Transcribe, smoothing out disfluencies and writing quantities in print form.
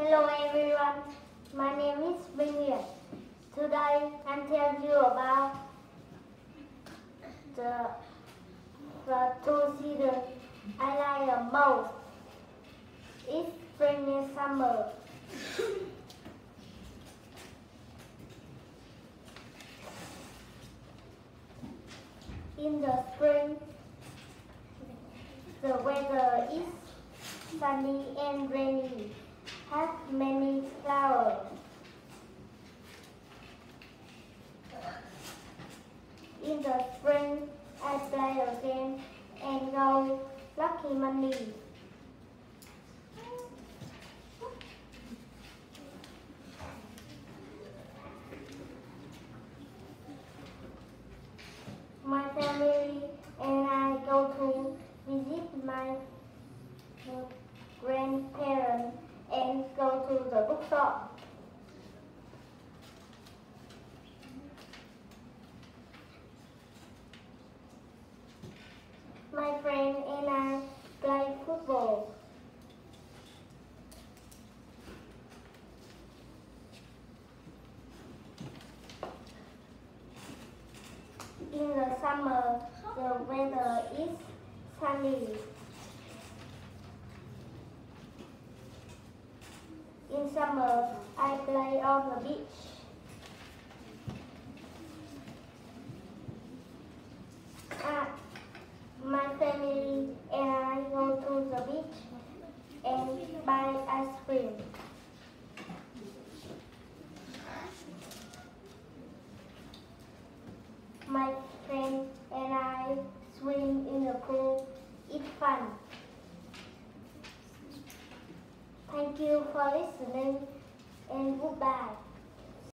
Hello everyone, my name is Hiển. Today I'll tell you about the two seasons I like the most. It's spring and summer. In the spring, the weather is sunny and rainy. Have many flowers. In the spring, I play a game and go lucky money. My family and I go to visit my grandparents and go to the bookshop. My friend and I play football. In the summer, the weather is sunny. In summer, I play on the beach. My family and I go to the beach and buy ice cream. My friend and I swim in the pool. It's fun. Thank you for listening and goodbye.